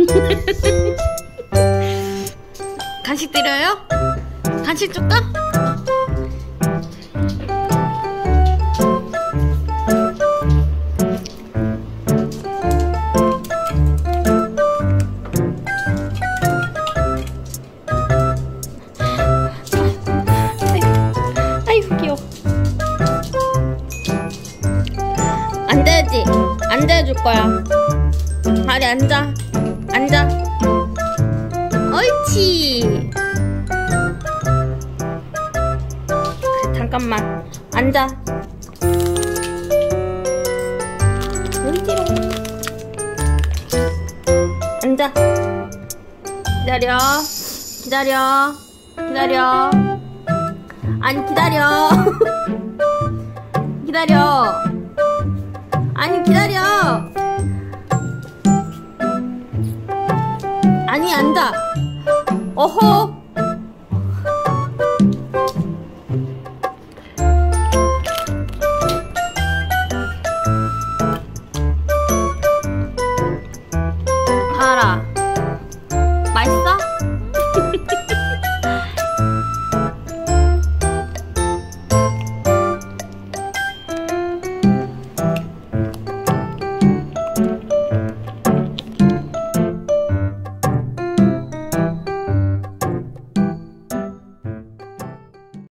간식 드려요? 간식 줄까? 아이고 귀여워. 앉아야지. 앉아야 줄 거야. 아리 앉아. 앉아. 옳지. 잠깐만. 앉아. 옳지로. 앉아. 기다려. 기다려. 기다려. 아니 기다려. 기다려. 아니 기다려. 아니 앉아. 어허.